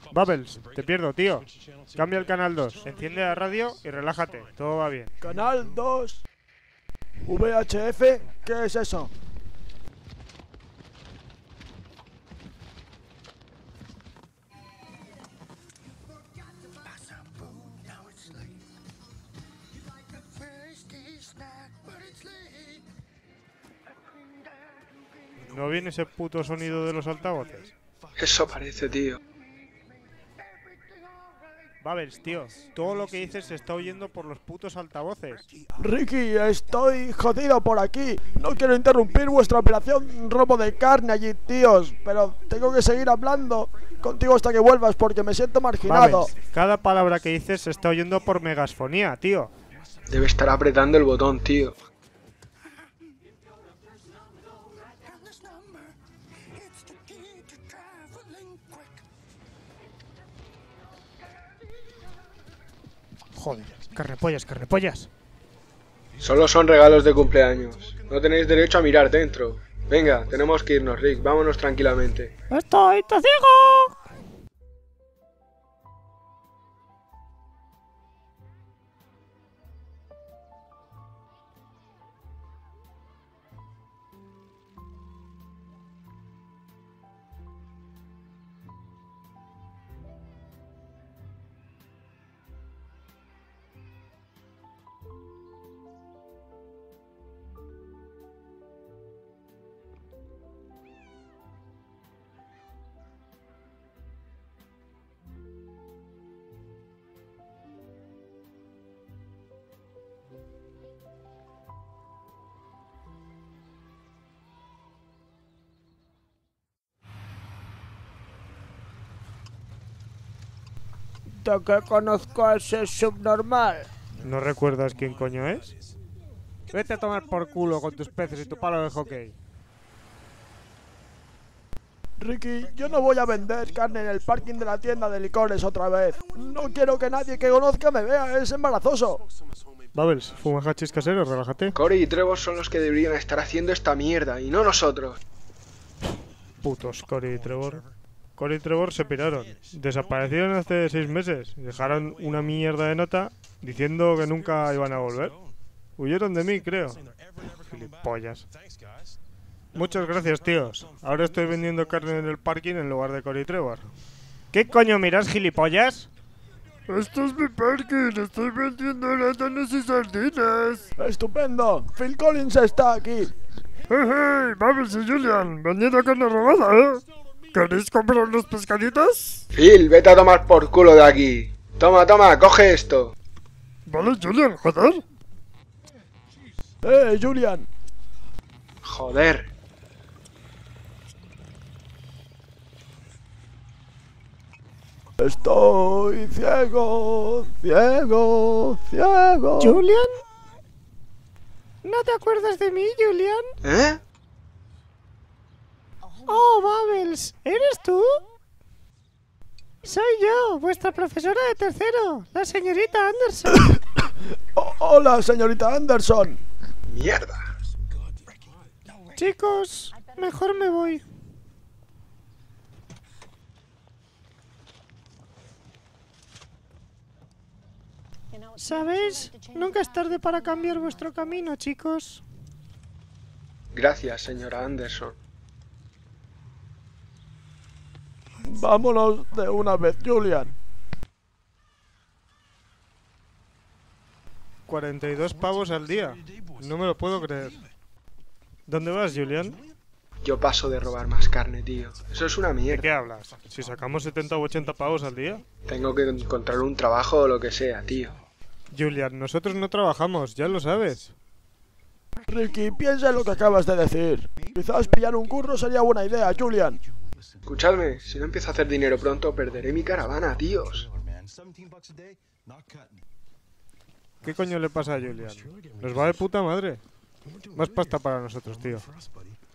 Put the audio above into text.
Bubbles, te pierdo, tío. Cambia el canal 2, enciende la radio y relájate. Todo va bien. Canal 2. VHF, ¿qué es eso? ¿No viene ese puto sonido de los altavoces? Eso parece, tío. Bubbles, tío, todo lo que dices se está oyendo por los putos altavoces. Ricky, estoy jodido por aquí. No quiero interrumpir vuestra operación robo de carne allí, tíos, pero tengo que seguir hablando contigo hasta que vuelvas porque me siento marginado. Bubbles, cada palabra que dices se está oyendo por megasfonía, tío. Debe estar apretando el botón, tío. Joder, carrepollas, carrepollas. Solo son regalos de cumpleaños. No tenéis derecho a mirar dentro. Venga, tenemos que irnos, Rick. Vámonos tranquilamente. ¡Estoy te ciego! ¿De qué conozco a ese subnormal? ¿No recuerdas quién coño es? Vete a tomar por culo con tus peces y tu palo de hockey. Ricky, yo no voy a vender carne en el parking de la tienda de licores otra vez. No quiero que nadie que conozca me vea, es embarazoso. Bubbles, fuma hachís casero, relájate. Corey y Trevor son los que deberían estar haciendo esta mierda y no nosotros. Putos Corey y Trevor. Corey y Trevor se piraron. Desaparecieron hace 6 meses. Dejaron una mierda de nota diciendo que nunca iban a volver. Huyeron de mí, creo. Gilipollas. Muchas gracias, tíos. Ahora estoy vendiendo carne en el parking en lugar de Corey y Trevor. ¿Qué coño miras, gilipollas? Esto es mi parking, estoy vendiendo látanos y sardinas. ¡Estupendo! Phil Collins está aquí. Hey, Bubbles y Julian, vendiendo carne robada, ¿eh? ¿Queréis comprar unos pescaditos? Phil, vete a tomar por culo de aquí. Toma, toma, coge esto. Vale, Julian, joder. Julian. Joder. Estoy ciego, ciego, ciego. ¿Julian? ¿No te acuerdas de mí, Julian? ¿Eh? Oh, Bubbles, ¿eres tú? Soy yo, vuestra profesora de tercero, la señorita Anderson. Hola, señorita Anderson. Mierda. Chicos, mejor me voy. ¿Sabéis? Nunca es tarde para cambiar vuestro camino, chicos. Gracias, señora Anderson. Vámonos de una vez, Julian. 42 pavos al día. No me lo puedo creer. ¿Dónde vas, Julian? Yo paso de robar más carne, tío. Eso es una ¿De mierda. qué hablas? Si sacamos 70 o 80 pavos al día. Tengo que encontrar un trabajo o lo que sea, tío. Julian, nosotros no trabajamos, ya lo sabes. Ricky, piensa en lo que acabas de decir. Quizás pillar un curro sería buena idea, Julian. Escuchadme, si no empiezo a hacer dinero pronto, perderé mi caravana, tíos. ¿Qué coño le pasa a Julian? Nos va de puta madre. Más pasta para nosotros, tío.